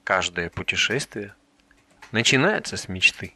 Каждое путешествие начинается с мечты.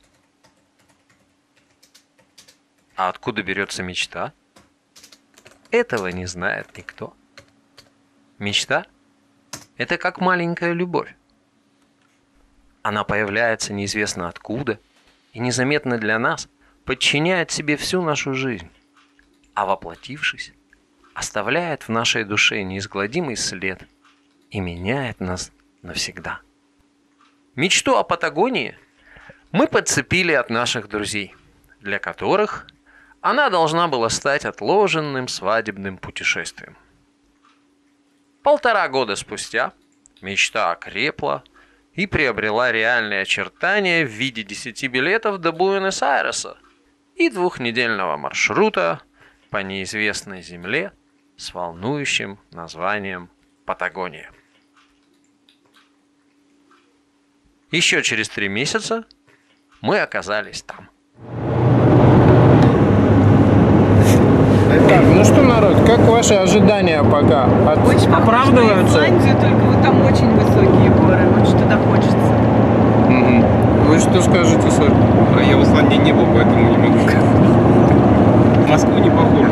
А откуда берется мечта? Этого не знает никто. Мечта – это как маленькая любовь. Она появляется неизвестно откуда и незаметно для нас подчиняет себе всю нашу жизнь, а воплотившись, оставляет в нашей душе неизгладимый след и меняет нас навсегда. Мечту о Патагонии мы подцепили от наших друзей, для которых она должна была стать отложенным свадебным путешествием. 1,5 года спустя мечта окрепла и приобрела реальные очертания в виде 10 билетов до Буэнос-Айреса и 2-недельного маршрута по неизвестной земле с волнующим названием Патагония. Еще через 3 месяца мы оказались там. Так, ну что, народ, как ваши ожидания пока? Очень оправдываются? На Исландию, только вот там очень высокие горы, очень туда хочется. Вы что скажете, сэр? А я в Исландии не был, поэтому не могу сказать. В Москву не похоже.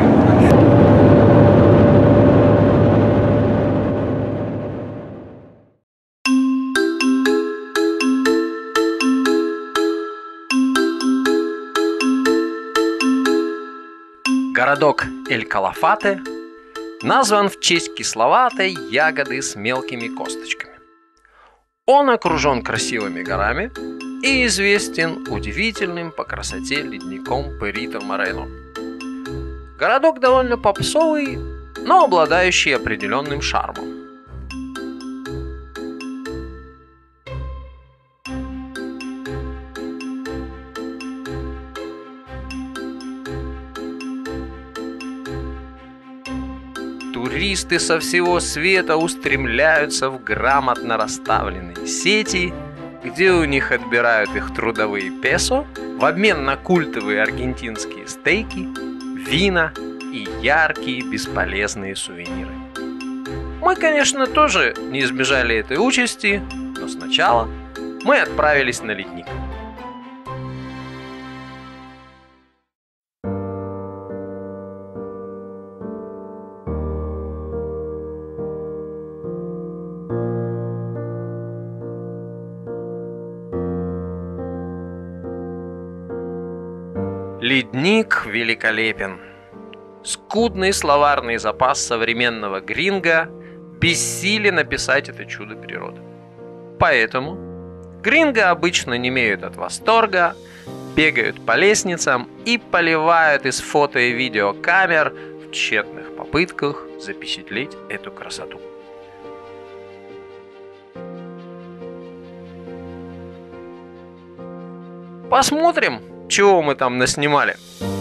Городок Эль-Калафате назван в честь кисловатой ягоды с мелкими косточками. Он окружен красивыми горами и известен удивительным по красоте ледником Перито-Морено. Городок довольно попсовый, но обладающий определенным шармом. Туристы со всего света устремляются в грамотно расставленные сети, где у них отбирают их трудовые песо в обмен на культовые аргентинские стейки, вина и яркие бесполезные сувениры. Мы, конечно, тоже не избежали этой участи, но сначала мы отправились на ледник. Ледник великолепен. Скудный словарный запас современного гринго бессилен описать это чудо природы. Поэтому гринго обычно немеют от восторга, бегают по лестницам и поливают из фото- и видеокамер в тщетных попытках запечатлеть эту красоту. Посмотрим, чего мы там наснимали.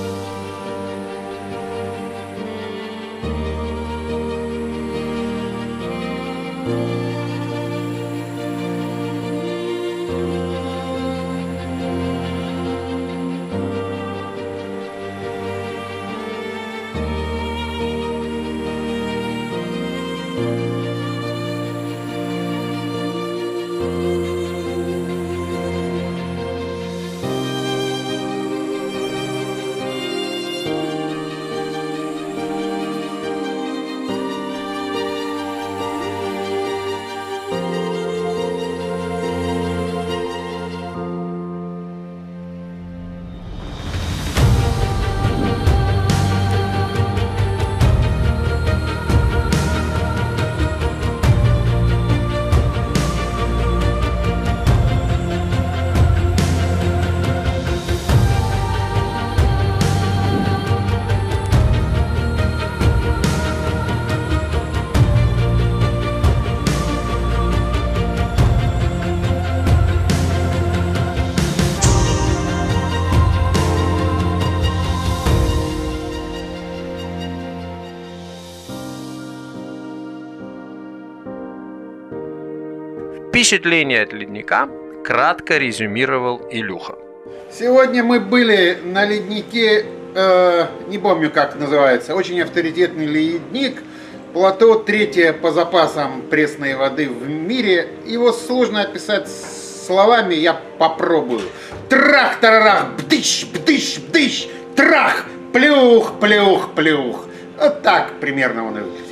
Впечатление от ледника кратко резюмировал Илюха. Сегодня мы были на леднике, не помню как называется, очень авторитетный ледник Плато третье по запасам пресной воды в мире. Его сложно описать словами, я попробую. Трах-тарарах, бдыщ, бдыщ, бдыщ, трах, плюх, плюх, плюх. Вот так примерно он и выглядит.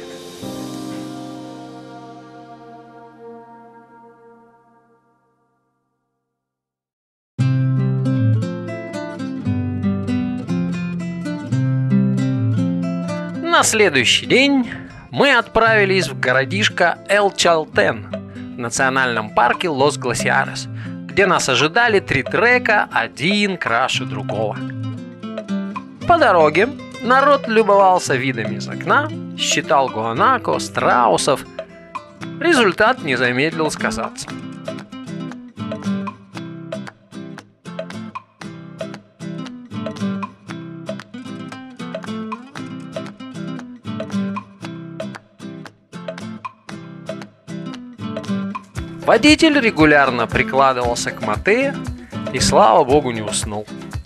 На следующий день мы отправились в городишко Эл-Чалтен в национальном парке Лос-Гласиарес, где нас ожидали 3 трека, один краше другого. По дороге народ любовался видами из окна, считал гуанако, страусов. Результат не замедлил сказаться. Водитель регулярно прикладывался к Матео и, слава богу, не уснул.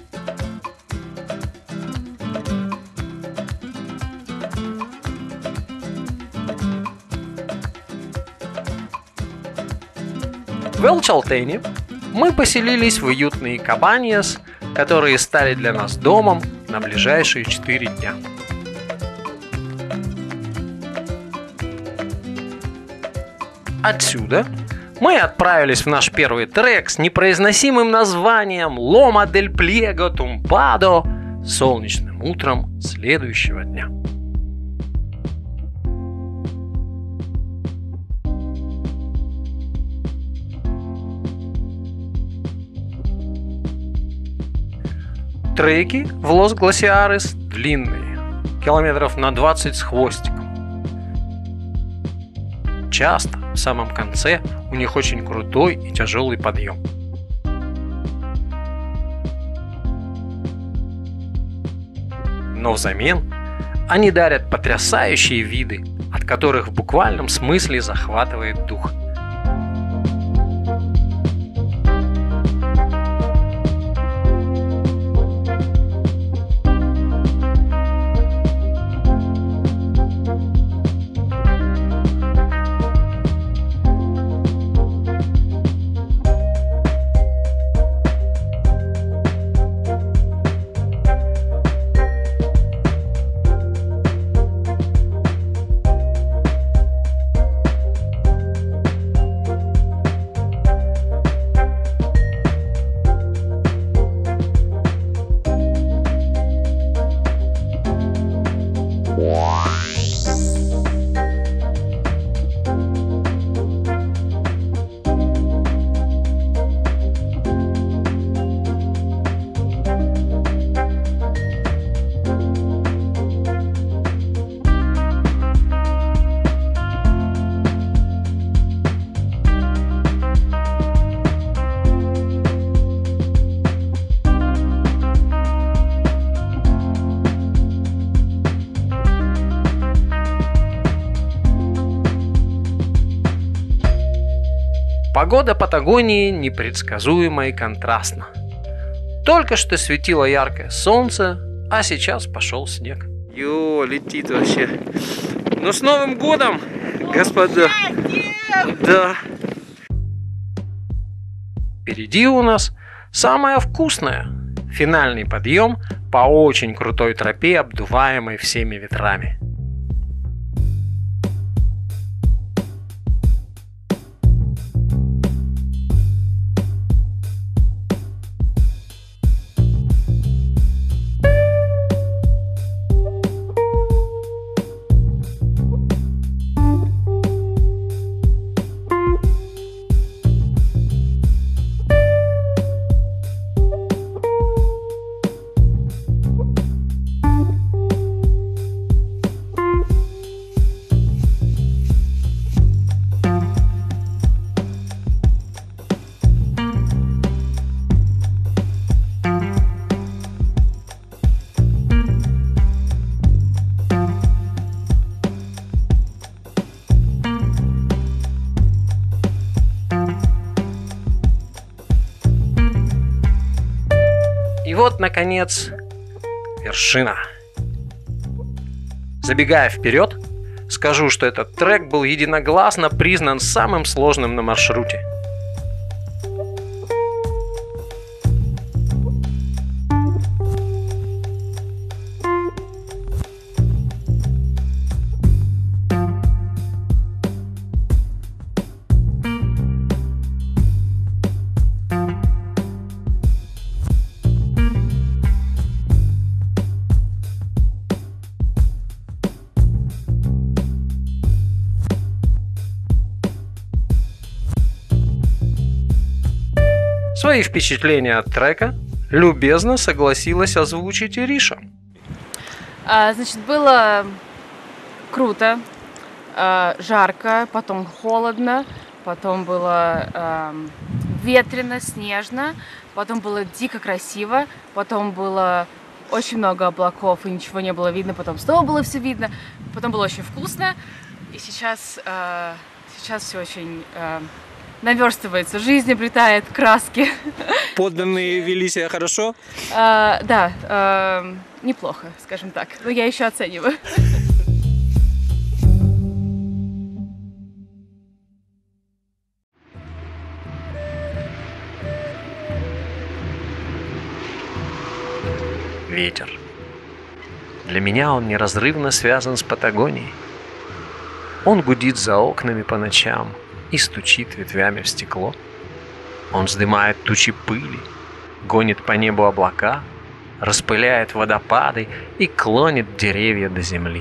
В Эл-Чалтене мы поселились в уютные кабаньяс, которые стали для нас домом на ближайшие 4 дня. Отсюда мы отправились в наш первый трек с непроизносимым названием «Лома дель Пльего Тумбадо» солнечным утром следующего дня. Треки в Лос-Гласиарес длинные, километров на 20 с хвостиком. Часто в самом конце у них очень крутой и тяжелый подъем. Но взамен они дарят потрясающие виды, от которых в буквальном смысле захватывает дух. Погода Патагонии непредсказуема и контрастна. Только что светило яркое солнце, а сейчас пошел снег. Ё, летит вообще. Ну с Новым годом, господа! Да. Впереди у нас самое вкусное. Финальный подъем по очень крутой тропе, обдуваемой всеми ветрами. И вот, наконец, вершина. Забегая вперед, скажу, что этот трек был единогласно признан самым сложным на маршруте. Свои впечатления от трека любезно согласилась озвучить Ириша. Значит, было круто, жарко, потом холодно, потом было ветрено, снежно, потом было дико красиво, потом было очень много облаков и ничего не было видно, потом снова было все видно, потом было очень вкусно, и сейчас все очень наверстывается, жизнь обретает краски. Подданные вели себя хорошо? Да, неплохо, скажем так, но я еще оцениваю. Ветер. Для меня он неразрывно связан с Патагонией. Он гудит за окнами по ночам и стучит ветвями в стекло. Он вздымает тучи пыли, гонит по небу облака, распыляет водопады и клонит деревья до земли.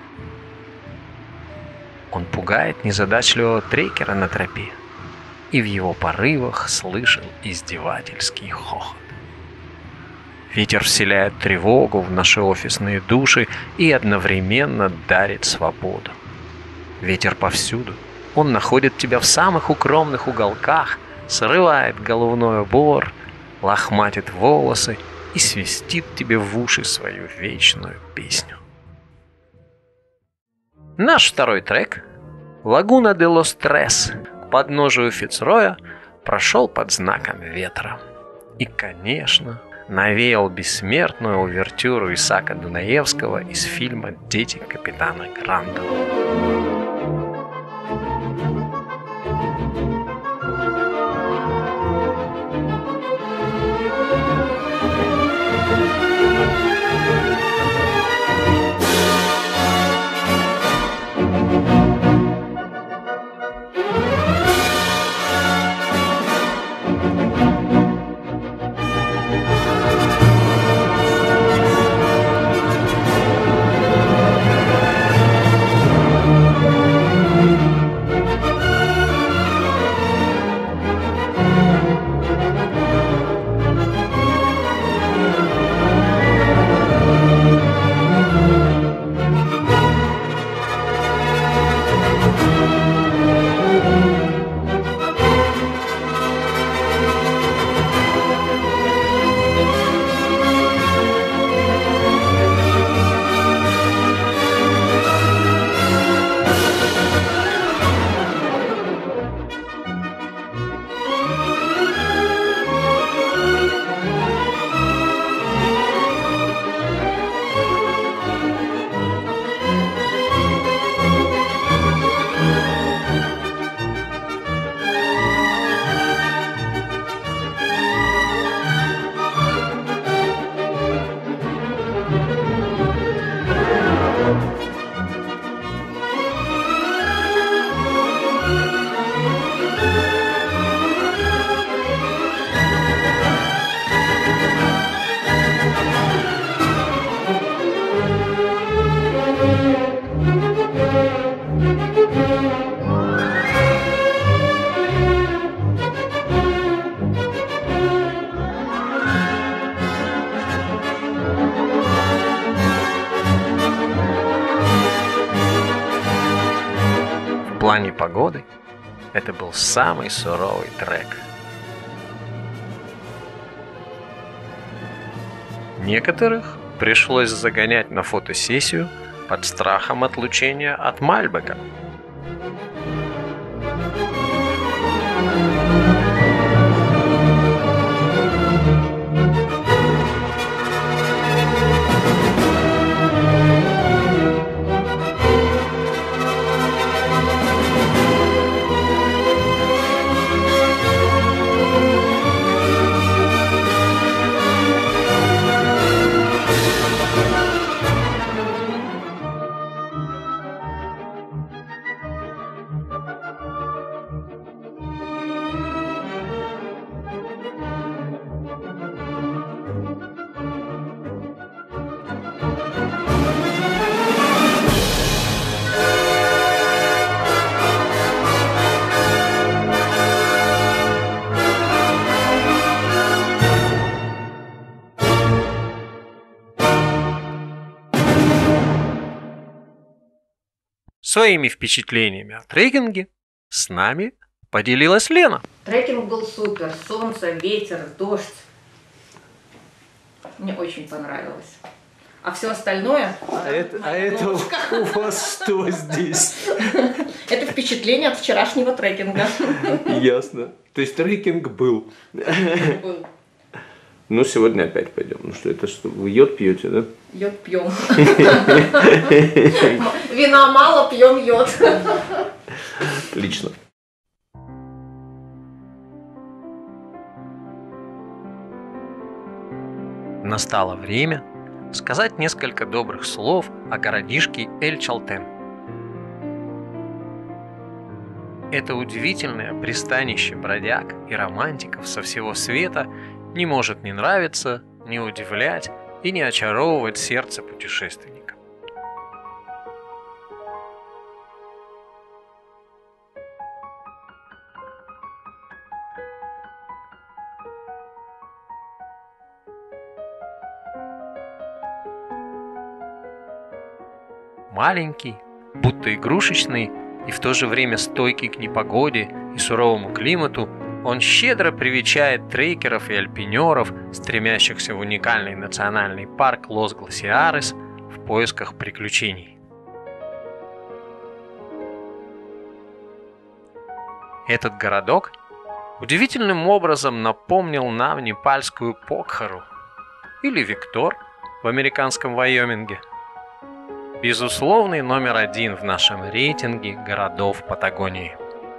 Он пугает незадачливого трекера на тропе, и в его порывах слышал издевательский хохот. Ветер вселяет тревогу в наши офисные души и одновременно дарит свободу. Ветер повсюду. Он находит тебя в самых укромных уголках, срывает головной убор, лохматит волосы и свистит тебе в уши свою вечную песню. Наш второй трек «Лагуна де лос Трес» к подножию Фицроя прошел под знаком ветра. И, конечно, навеял бессмертную увертюру Исаака Дунаевского из фильма «Дети капитана Гранта». В плане погоды это был самый суровый трек. Некоторых пришлось загонять на фотосессию под страхом отлучения от Мальбека. Своими впечатлениями о трекинге с нами поделилась Лена. Трекинг был супер. Солнце, ветер, дождь. Мне очень понравилось. А все остальное... это у вас что здесь? Это впечатление от вчерашнего трекинга. Ясно. То есть трекинг был. Был. Ну, сегодня опять пойдем. Ну что, это что, вы йод пьете, да? Йод пьем. Вина мало, пьем йод. Отлично. Настало время сказать несколько добрых слов о городишке Эль-Чалтен. Это удивительное пристанище бродяг и романтиков со всего света не может не нравиться, не удивлять и не очаровывать сердце путешественника. Маленький, будто игрушечный и в то же время стойкий к непогоде и суровому климату, он щедро привечает трекеров и альпинеров, стремящихся в уникальный национальный парк Лос-Гласиарес в поисках приключений. Этот городок удивительным образом напомнил нам непальскую Покхару или Виктор в американском Вайоминге. Безусловный номер один в нашем рейтинге городов Патагонии.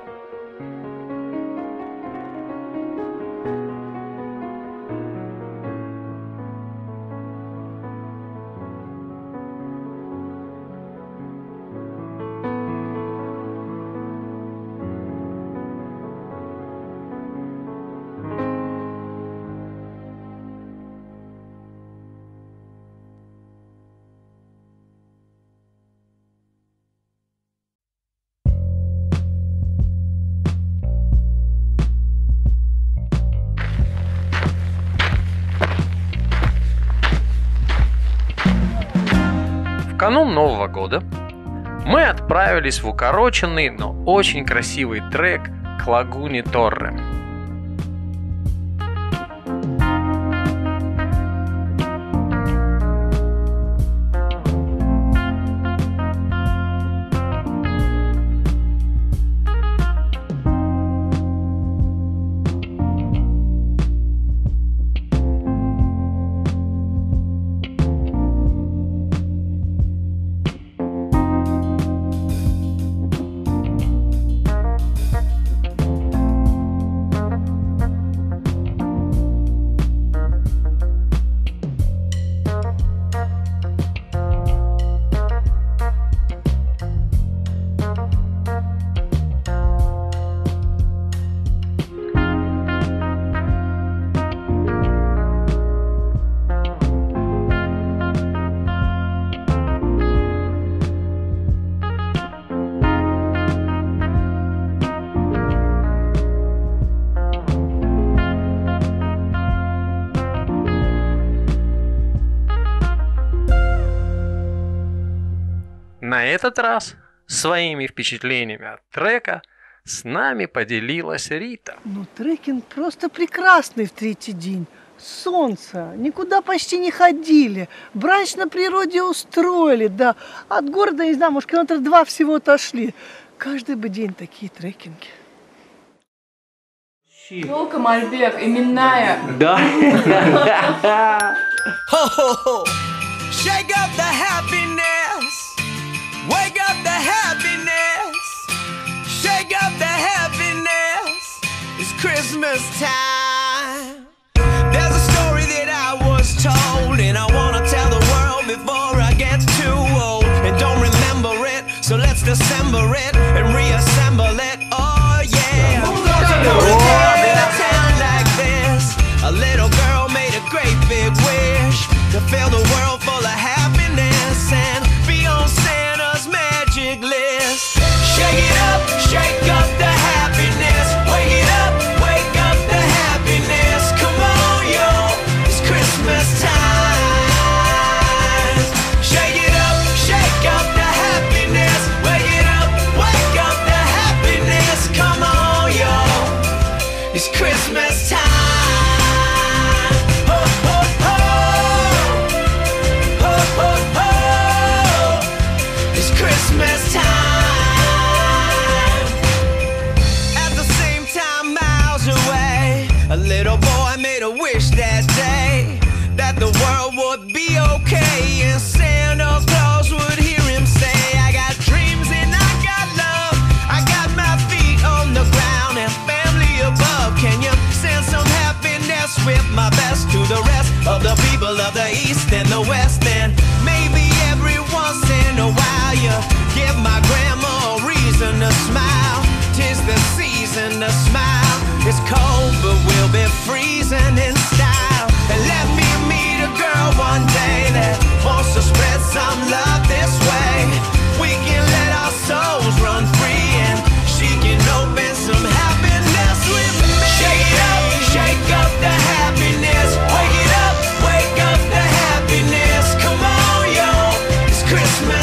В канун Нового года мы отправились в укороченный, но очень красивый трек к лагуне Торре. На этот раз своими впечатлениями от трека с нами поделилась Рита. Ну, трекинг просто прекрасный в третий день. Солнце, никуда почти не ходили. Бранч на природе устроили, да. От города, не знаю, может, километра 2 всего отошли. Каждый бы день такие трекинги. Елка Мальбек, именная. Да. Shake up the happiness. Wake up the happiness. Shake up the happiness. It's Christmas time. There's a story that I was told, and I wanna tell the world before I get too old and don't remember it. So let's dissemble it and reassemble it. Oh yeah. In a town like this, a little girl made a great big wish to fill the world full of happiness and be on Santa's magic list. Shake up the happiness. Wake up the happiness. Come on, yo, it's Christmas time. Shake up the happiness. Wake it's Christmas time. Ho, ho, ho. Ho, ho, ho. It's Christmas time. At the same time, miles away, a little boy made a wish that day that the world would be okay, and Santa Claus would hear him say, I got dreams and I got love, I got my feet on the ground and family above. Can you send some happiness with my best to the rest of the people of the East and the West? And maybe every once in a while you give my grandma a reason to smile. 'Tis the season to smile. It's cold but we'll be freezing in style. And let me meet a girl one day that wants to spread some love this way. We can let our souls run free and she can open some happiness with me. Shake up the happiness. Wake it up, wake up the happiness. Come on, yo, it's Christmas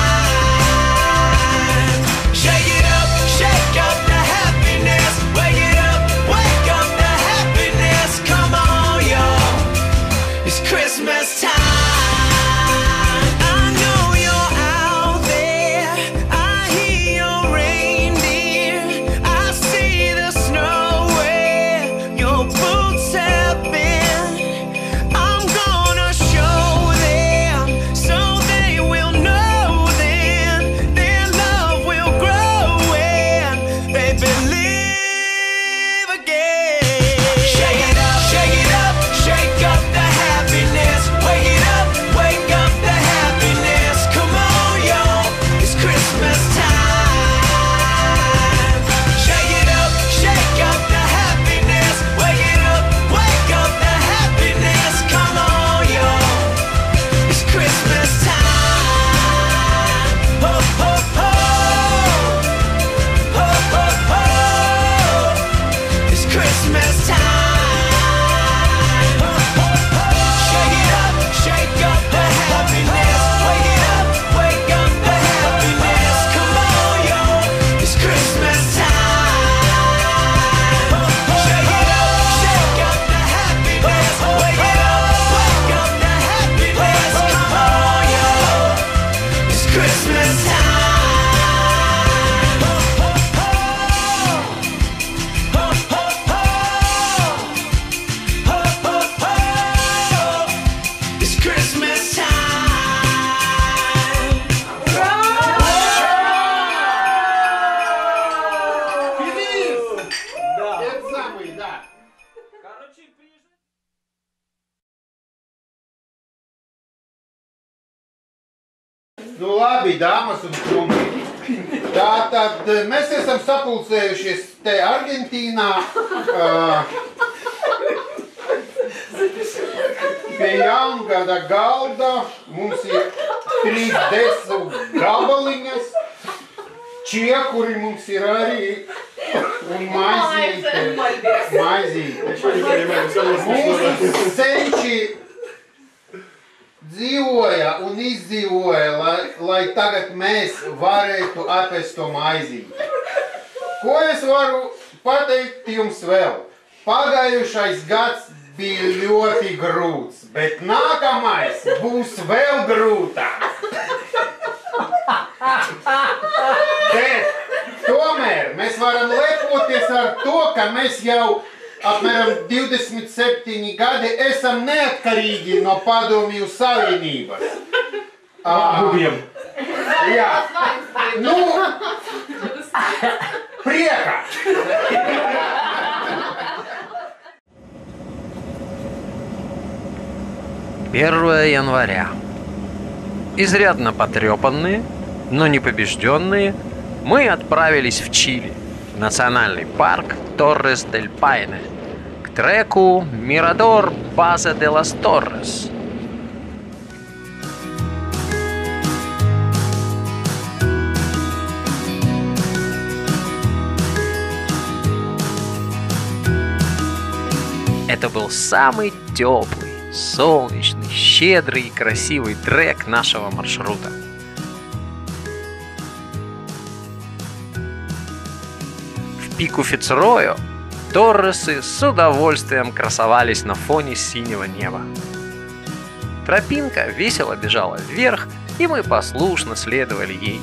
time. Shake it up, shake up the happiness. Wake it up, wake up the happiness. Come on, yo, it's Christmas time. I know you're out there. I hear your reindeer. I see the snow where your boots have been. I'm gonna show them so they will know then their love will grow and they believe again. Shake it up, shake up the happiness. Wake it up, wake up the happiness. Come on, yo, it's Christmas time. Shake it up, shake up the happiness. Wake it up, wake up the happiness. Come on, yo, it's Christmas time. Ho, ho, ho. Ho, ho, ho. It's Christmas time. Ho, ho, ho. Shake it up, shake up the happiness. Wake it up, wake up the happiness. Come on, yo, it's Christmas time. Ho, ho, shake it up, shake up the happiness. Wake it up, wake up the happiness. Come on, yo, it's Christmas time. Ho, ho, ho. Ho, ho, ho. Ho, ho, ho. It's Christmas time. Это самый, да. Nu labi, dāmas un kungi. Tātad mēs esam sapulcējušies te Argentīnā pie jaungada galda. Mums ir 3 desu gabaliņas, čiekuri mums ir arī un maizīte. Mūsu senči dzīvoja un izdzīvoja, lai tagad mēs varētu apēst to maizīti. Ko es varu pateikt jums vēl? Pagājušais gads bija ļoti grūts, bet nākamais būs vēl grūtāks. Bet tomēr mēs varam lepoties ar to, ka mēs jau apmēram 27 gadi esam neatkarīgi no Padomju Savienības. Jā. Nu, priekā. 1 января. Изрядно потрепанные, но не побежденные, мы отправились в Чили, в национальный парк Торрес-дель-Пайне, к треку Мирадор База де лас Торрес. Это был самый теплый, солнечный, щедрый и красивый трек нашего маршрута. В Пику Фицройо Торресы с удовольствием красовались на фоне синего неба. Тропинка весело бежала вверх, и мы послушно следовали ей.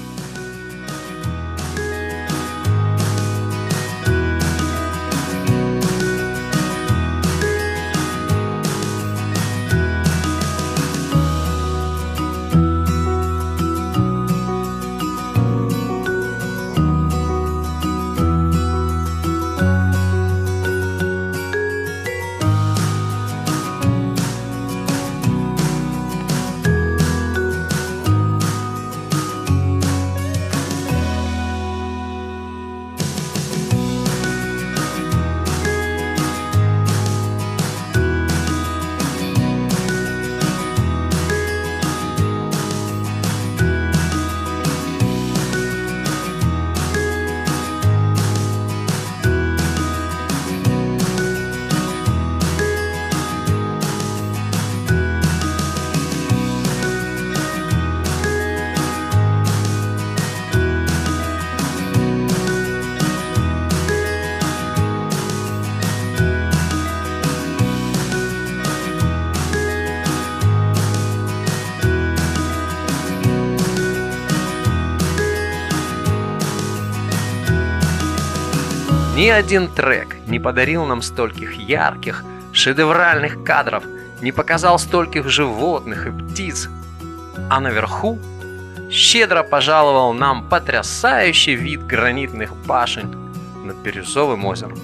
Ни один трек не подарил нам стольких ярких, шедевральных кадров, не показал стольких животных и птиц. А наверху щедро пожаловал нам потрясающий вид гранитных башен над Бирюзовым озером.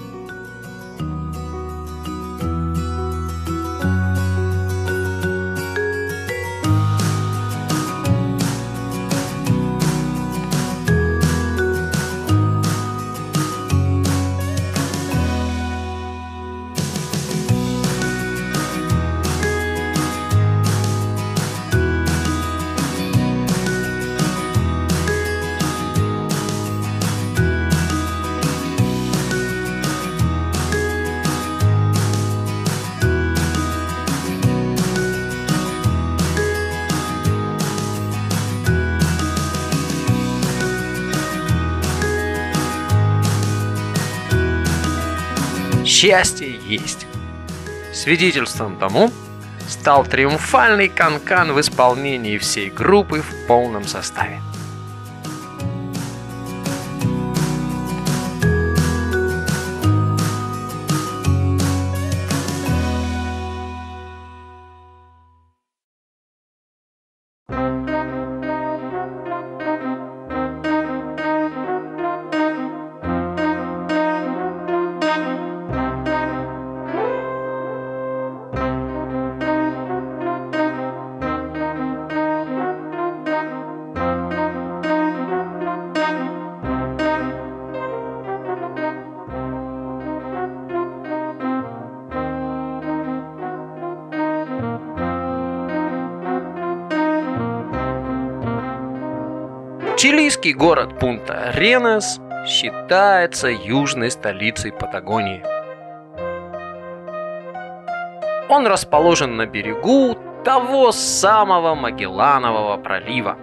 Счастье есть. Свидетельством тому стал триумфальный канкан в исполнении всей группы в полном составе. Чилийский город Пунта-Аренас считается южной столицей Патагонии. Он расположен на берегу того самого Магелланового пролива.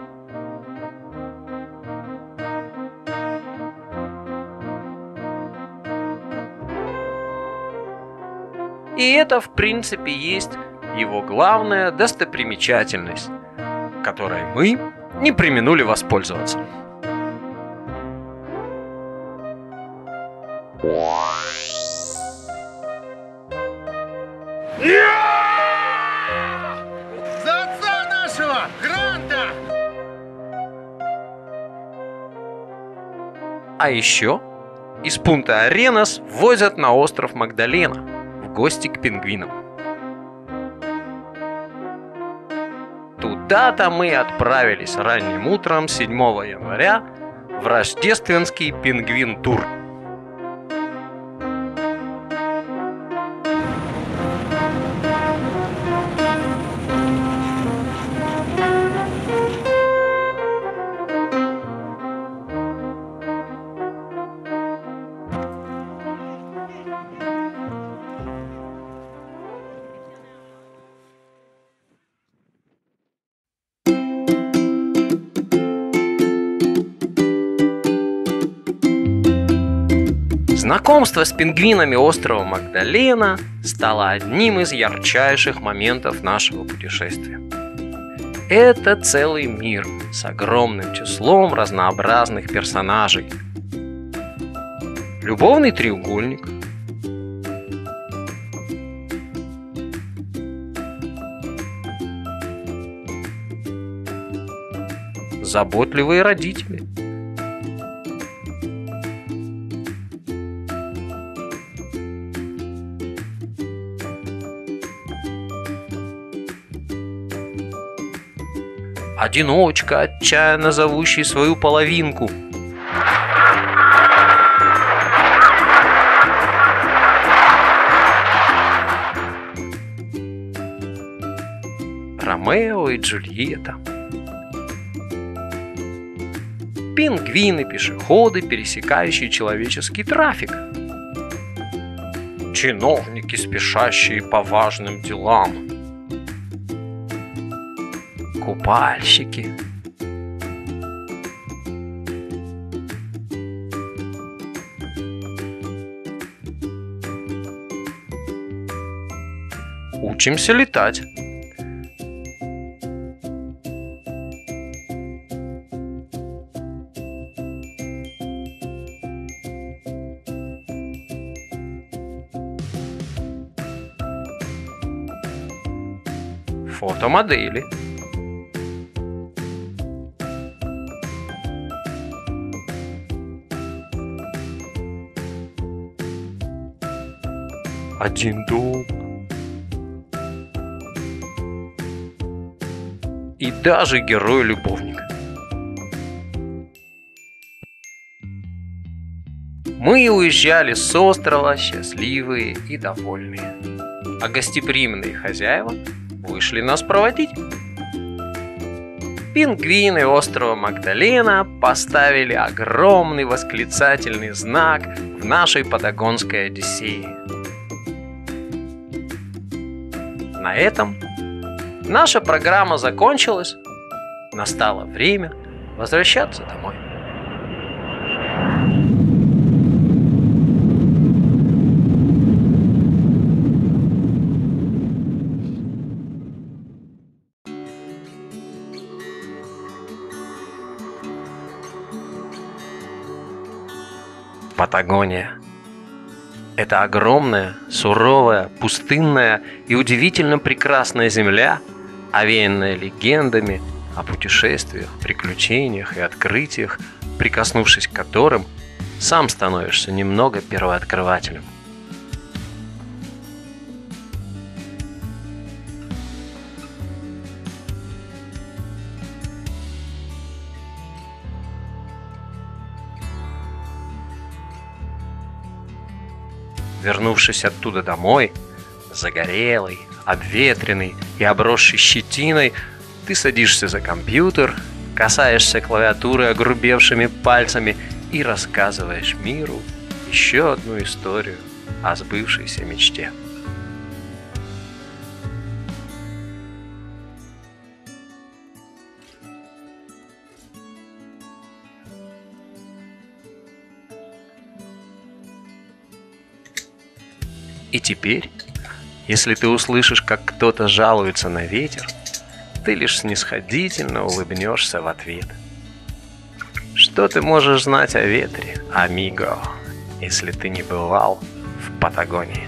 И это, в принципе, есть его главная достопримечательность, которой мы не преминули воспользоваться. За отца нашего, Гранта! А еще из Пунта-Аренас возят на остров Магдалена в гости к пингвинам. Туда-то мы отправились ранним утром 7 января в рождественский пингвин-тур. Знакомство с пингвинами острова Магдалена стало одним из ярчайших моментов нашего путешествия. Это целый мир с огромным числом разнообразных персонажей. Любовный треугольник, заботливые родители, одиночка, отчаянно зовущий свою половинку, Ромео и Джульетта, пингвины-пешеходы, пересекающие человеческий трафик, чиновники, спешащие по важным делам, купальщики, учимся летать. Фотомодели. Один дом. И даже герой-любовник. Мы уезжали с острова счастливые и довольные, а гостеприимные хозяева вышли нас проводить. Пингвины острова Магдалена поставили огромный восклицательный знак в нашей патагонской Одиссее. На этом наша программа закончилась. Настало время возвращаться домой. Патагония. Это огромная, суровая, пустынная и удивительно прекрасная земля, овеянная легендами о путешествиях, приключениях и открытиях, прикоснувшись к которым, сам становишься немного первооткрывателем. Вернувшись оттуда домой, загорелый, обветренный и обросший щетиной, ты садишься за компьютер, касаешься клавиатуры огрубевшими пальцами и рассказываешь миру еще одну историю о сбывшейся мечте. И теперь, если ты услышишь, как кто-то жалуется на ветер, ты лишь снисходительно улыбнешься в ответ. Что ты можешь знать о ветре, амиго, если ты не бывал в Патагонии?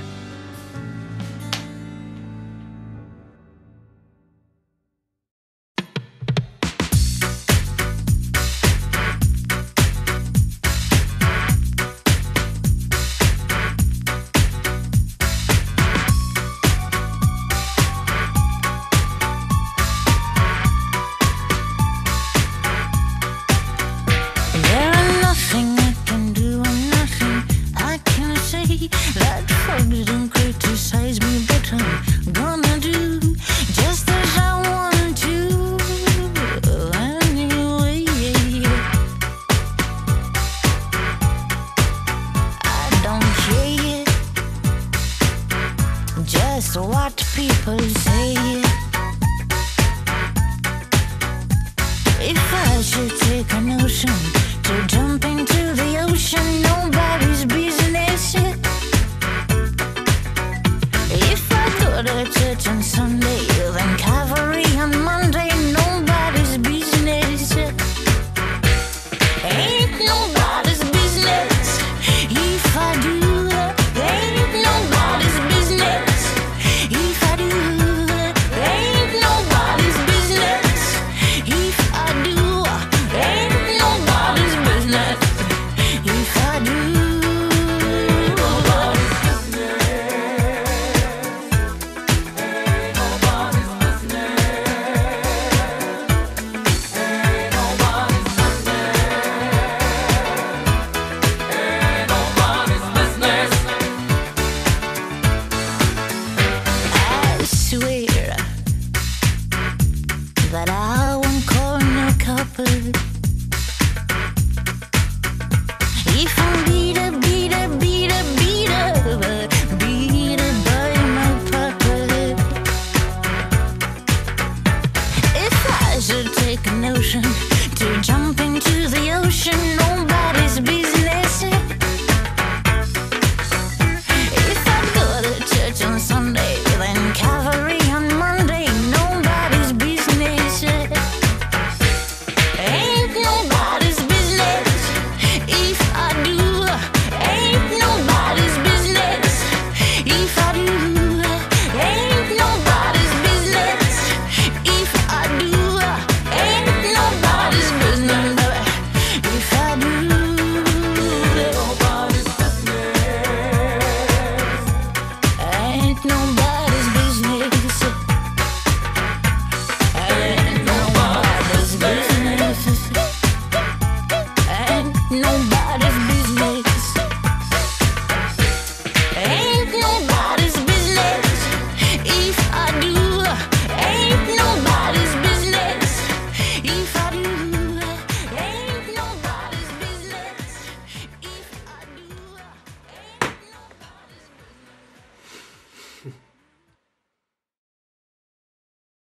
What people say. If I should take a notion to jump into the ocean, nobody's business.